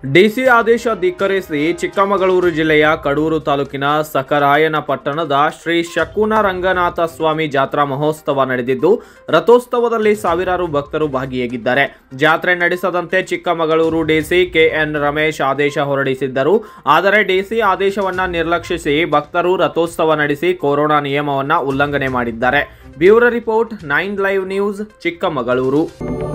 DC ಆದೇಶ ಧಿಕ್ಕರಿಸಿ ಚಿಕ್ಕಮಗಳೂರು ಜಿಲ್ಲೆಯ ಕಡೂರು ತಾಲೂಕಿನ ಸಕರಾಯನ ಪಟ್ಟಣದ ಶ್ರೀ ಶಕುನ ರಂಗನಾಥ ಸ್ವಾಮಿ ಜಾತ್ರಾ ಮಹೋತ್ಸವ ನಡೆದಿದ್ದು, ರಥೋತ್ಸವದಲ್ಲಿ ಸಾವಿರಾರು ಭಕ್ತರು ಭಾಗಿಯಾಗಿದ್ದಾರೆ. ಜಾತ್ರೆ ನಡೆಸದಂತೆ ಚಿಕ್ಕಮಗಳೂರು ಡಿಸಿ ಕೆಎನ್ ರಮೇಶ್ ಆದೇಶ ಹೊರಡಿಸಿದ್ದರು. ಆದರೆ ಡಿಸಿ ಆದೇಶವನ್ನ ನಿರ್ಲಕ್ಷಿಸಿ ಭಕ್ತರು ರಥೋತ್ಸವ ನಡೆಸಿ ಕೊರೋನಾ ನಿಯಮವನ್ನ ಉಲ್ಲಂಘನೆ ಮಾಡಿದ್ದಾರೆ. Bureau report 9 live news Chikkamagaluru.